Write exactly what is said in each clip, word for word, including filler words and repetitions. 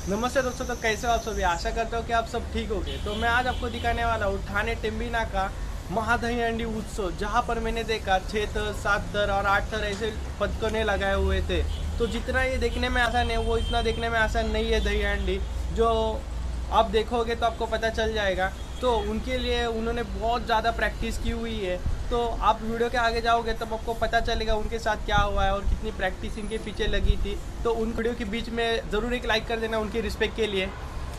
नमस्ते दोस्तों, तो कैसे हो आप सभी। आशा करता हूँ कि आप सब ठीक होंगे। तो मैं आज आपको दिखाने वाला हूँ ठाणे टेम्बिना का महादही हंडी उत्सव, जहाँ पर मैंने देखा छः तर सात तर और आठ तर ऐसे पतकने लगाए हुए थे। तो जितना ये देखने में आसान है वो इतना देखने में आसान नहीं है। दही हंडी जो आप देखोगे तो आपको पता चल जाएगा। तो उनके लिए उन्होंने बहुत ज़्यादा प्रैक्टिस की हुई है। तो आप वीडियो के आगे जाओगे तब आपको पता चलेगा उनके साथ क्या हुआ है और कितनी प्रैक्टिस इनके पीछे लगी थी। तो उन वीडियो के बीच में ज़रूर एक लाइक कर देना उनकी रिस्पेक्ट के लिए।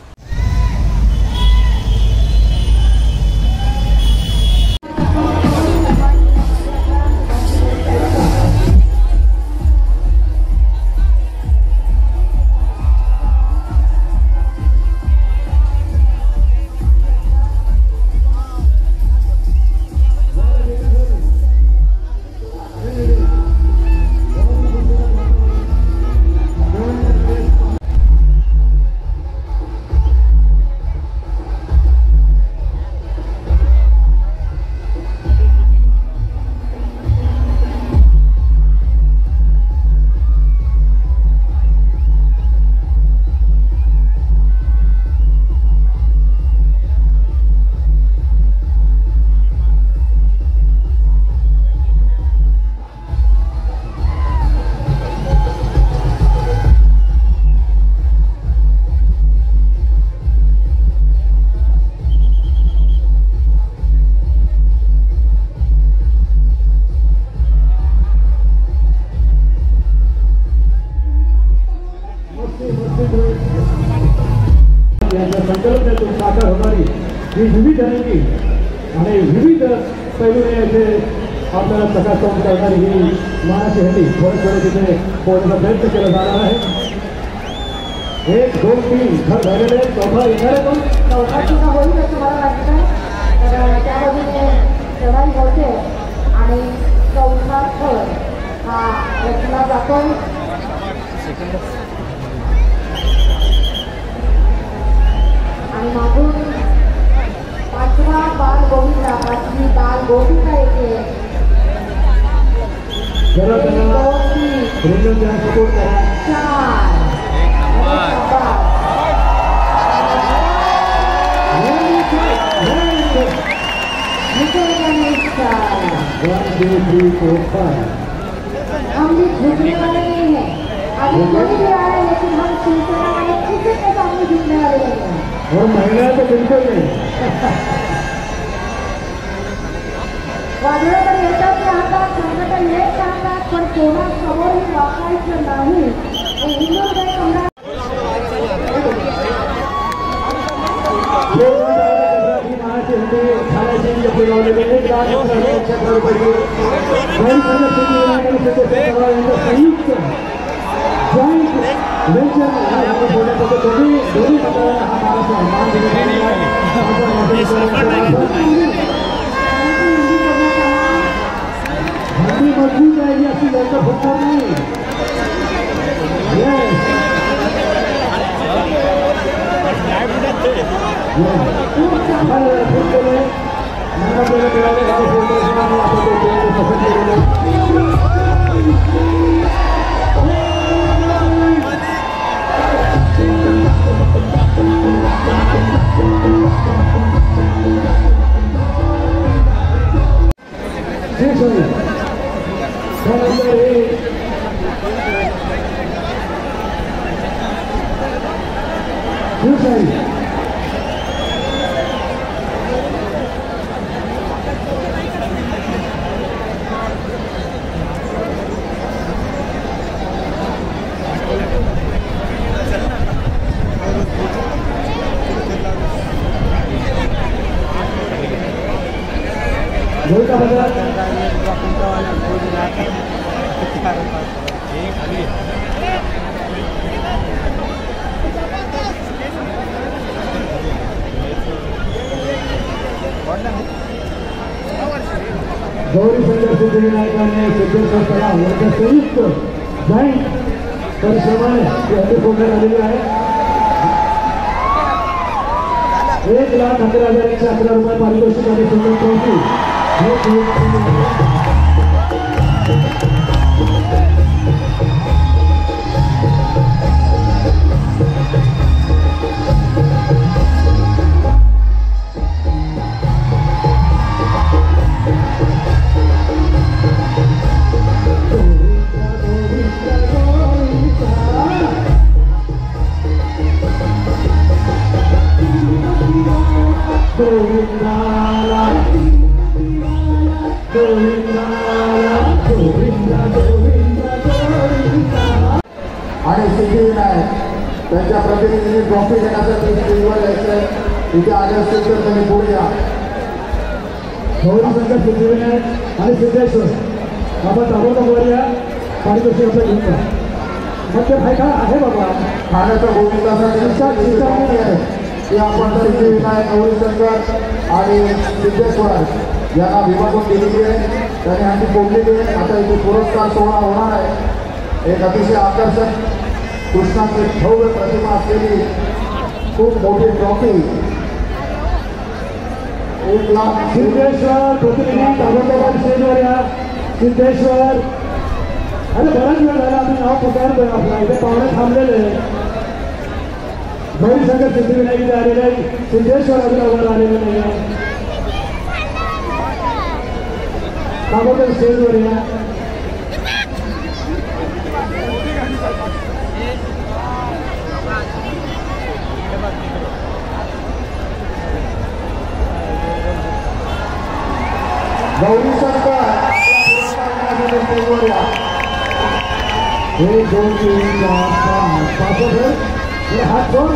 संकल्पनेतून साकार होणारी ही विविध रंगी आणि विविध पैलूने येथे आपल्याला प्रकाशन करणारी ही मानाची हंडी थोडं थोडं तिथे पोहोचण्याचा प्रयत्न केला जाणार आहे। एक दोन तीन घर झालेले चौथा येणार आहे पण चौथा सुद्धा होईल असं मला वाटतं। तर त्या बाजूने चढाई होते आणि चौथा थर हा रचला जातो। आणि मागून पाचवा बाल गोविंदा पाचवी बाल गोविंदा येते। जरा त्यांना रुंदन सपोर्ट करा। चार हम भी झुकने वाले नहीं है। अभी कोई भी आ रहा है लेकिन हम शिवसेना वाले किसी के सामने झुकने वाले नहीं है। और महिला तो बिल्कुल नहीं। वादळाकडे येतात राहतात, संकट येत राहतात, पण कोणासमोरही वाकायचं नाही। हे हिंदुहृदय सम्राट मजबूत रहेगी ऐसी लड़का होता नहीं। गौरी शंकर सिद्धिविनायकाने सिद्धेश्वर यांच्या संयुक्त जॉईंट परिश्रमाने हंडी फोडण्यात आलेली आहे। एक लाख अकरा हजार एकशे अकरा रुपये पारितोषिक आणि सुंदर ट्रॉफी त्यांच्या प्रतिनिधींनी ट्रॉफी घेण्यासाठी स्टेजवर यायचं इथे आले असतील तर त्यांनी पुढे या. गौरी शंकर सिद्धिविनायक आणि सिद्धेश्वर आपण ताबडतोब वर या. पारितोषिक आपलं घेऊन जा. मग ते भाई काय आहे बाबा ठाण्याच्या गोविंदासाठी आहे की आपण सिद्धिविनायक गौरी शंकर आणि सिद्धेश्वर यांना विभागून दिलेली आहे. त्याने आम्ही बोललेली आहे. आता इथे पुरस्कार सोहळा होणार आहे. एक अतिशय आकर्षक कृष्णाची भव्य प्रतिमा असलेली खूप मोठी ट्रॉफी एक लाख सिद्धेश्वर प्रतिनिधी ताबडतोब स्टेजवर या. सिद्धेश्वर अरे बराच वेळ झाला आम्ही नाव पुकारतोय आपला इथे पाहुणे थांबलेले. गौरी शंकर सिद्धिविनायक इथे आलेले आहे. सिद्धेश्वर अजून अगोदर आलेले नाही आहे. ताबडतोब स्टेजवर या. गौरी शंकर स्टेजवर या. एक दोन तीन चार पाच पाच हे हात दोन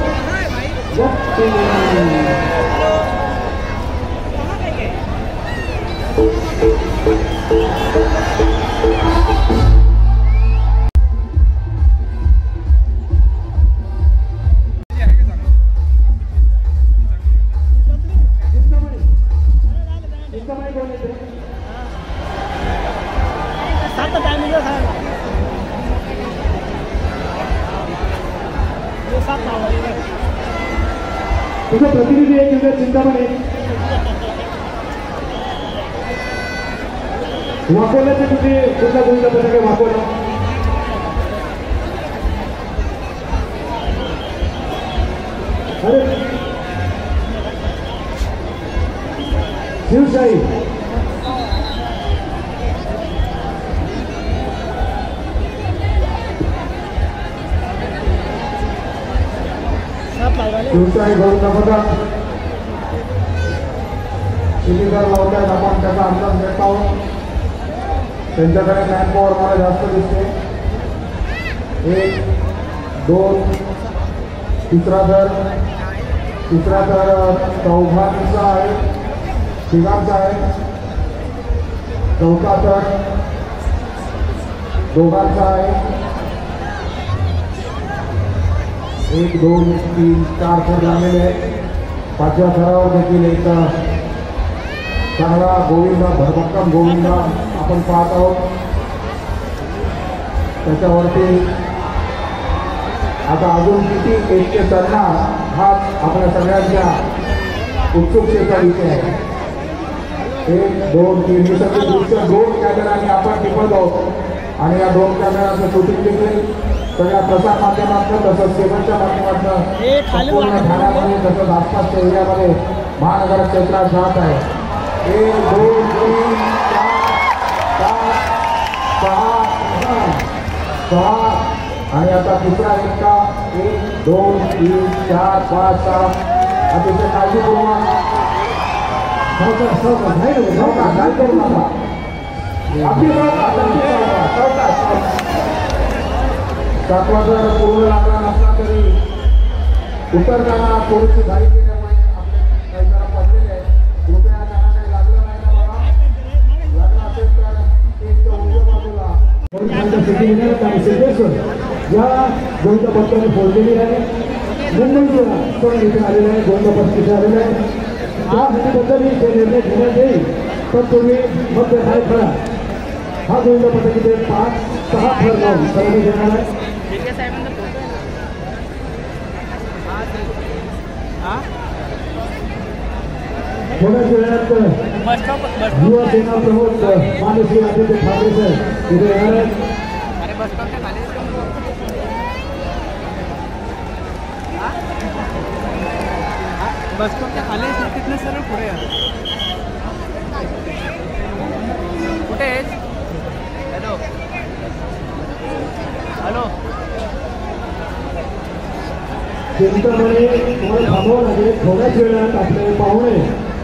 तुझे प्रतिनिधी एक युद्ध चिंतामणी वाकोल्याचे तुझे कुठला गोविंद पथक आहे वाकोला अरे शिवशाही शिवशाही गौरव पथक शिलीदार लावत आहेत. आपण त्याचा अंदाज घेत आहोत. त्यांच्याकडे मॅनपॉवर मला जास्त दिसते. एक दोन तिसरा दर तिसरा दर चौघांचा आहे तिघांचा आहे. चौथा दर दोघांचा आहे. एक दोन तीन चार फूट लागलेले आहेत. पाचव्या थरावर देखील एक चांगला गोविंदा भरभक्कम गोविंदा आपण पाहत आहोत. त्याच्यावरती आता अजून किती एकशे चढणार हा आपल्या सगळ्यांच्या उत्सुकतेचा विषय आहे. एक दोन तीन हे सगळे दृश्य दोन कॅमेराने आपण टिपत आहोत आणि या दोन कॅमेराचं शूटिंग देखील सगळ्या प्रसार माध्यमातून तसंच केबलच्या माध्यमातून पूर्ण ठाण्यामध्ये तसंच आसपासच्या एरियामध्ये महानगर क्षेत्रात जात आहे. एक दोन तीन चार पाच सहा सहा आणि आता तिसरा एक्का एक दोन तीन चार पाच सहा अतिशय काळजीपूर्वक सावकाश सावकाश नाही नको सावकाश काय करू नका. अगदी सावकाश अगदी सावकाश सावकाश सातवा जर पूर्ण लागला नसला तरी उतरताना थोडीशी घाई केल्यामुळे आपले काही जरा पडलेले आहे. कृपया त्यांना काही लागलं नाही ना बाबा. लागलं असेल तर एक उजव्या बाजूला सिद्धिविनायक आणि सिद्धेश्वर या गोविंद पथकाने फोडलेली आहे. मुंबईच्या पण इथे आलेले आहे. गोविंद पथक इथे आलेले आहे. त्याबद्दल ते निर्णय घेण्यात येईल. पण तुम्ही मध्य हाय खरा हा गोविंद पथक इथे पाच सहा फर लावून खरेदी घेणार आहे. थोड्याच वेळात युवा सेना प्रमुख मानसी आदित्य ठाकरे साहेब इथे येणार आहेत. बस स्टॉपच्या खाली तिथनं सरळ पुढे या. कुठे आहेस? हॅलो हॅलो चिंतामणी तुम्हाला थांबावं लागेल. थोड्याच वेळात आपले पाहुणे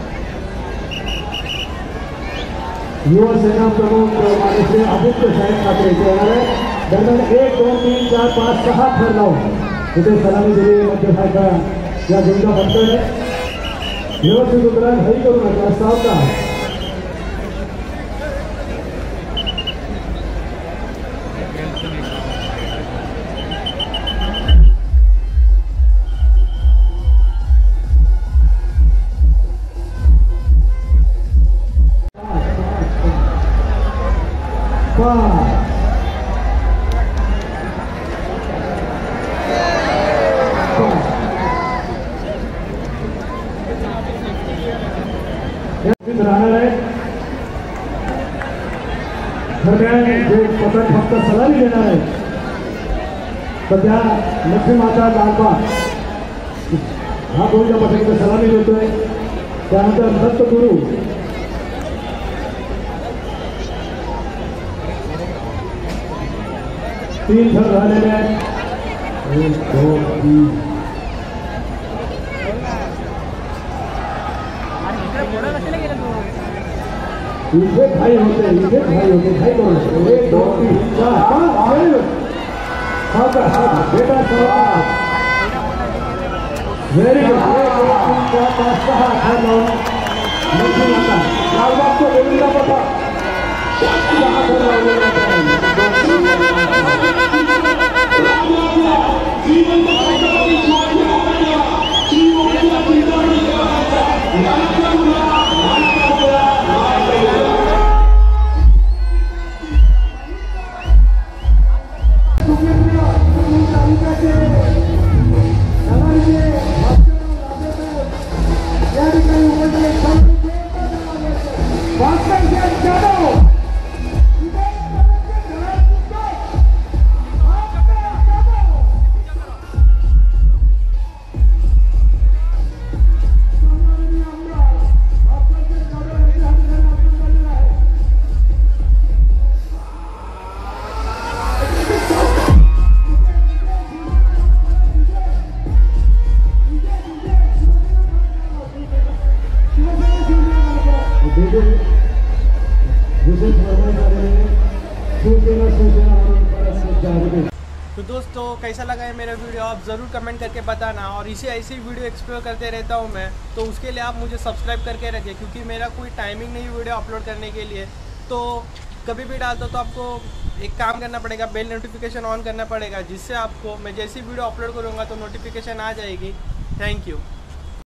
युवा सेना प्रमुख मानसी आदित्य साहेब ठाकरे इथे येणार आहे. दरम्यान एक दोन तीन चार पाच सहा फर लावून तिथे सलामी दिली मध्यभागा या गुंडा फटकाने व्यवस्थित उतरा घाई करू नका सावकाश राहणार आहे दरम्यान जे पथक फक्त सलामी देणार आहे सध्या लक्ष्मीमाता लालबाग हा गोविंदा पथक सलामी देतोय त्यानंतर दत्तगुरु तीन थर झालेले आहेत एक दोन तीन इथे घाई होते इथे घाई होते घाई करू एक दोन तीन चार पाच बेटा व्हेरी गुड एक दोन तीन चार पाच सहा हा लावून लक्ष्मी माता लालबागचा गोविंदा पथक सहा थर लावलेले तो दोस्तों कैसा लगा है मेरा वीडियो आप ज़रूर कमेंट करके बताना और इसे ऐसी वीडियो एक्सप्लोर करते रहता हूँ मैं तो उसके लिए आप मुझे सब्सक्राइब करके रखें क्योंकि मेरा कोई टाइमिंग नहीं वीडियो अपलोड करने के लिए तो कभी भी डाल दो तो आपको एक काम करना पड़ेगा बेल नोटिफिकेशन ऑन करना पड़ेगा जिससे आपको मैं जैसी वीडियो अपलोड करूँगा तो नोटिफिकेशन आ जाएगी। Thank you.